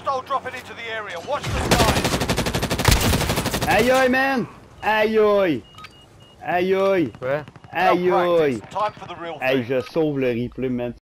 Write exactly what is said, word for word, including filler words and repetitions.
Hostile dropping into the area. Watch the skies. Aïe aïe, man! Aïe aïe! Aïe aïe! Ouais. Aïe Well aïe! practiced. Time for the real Aïe, thing. je sauve le replay, man.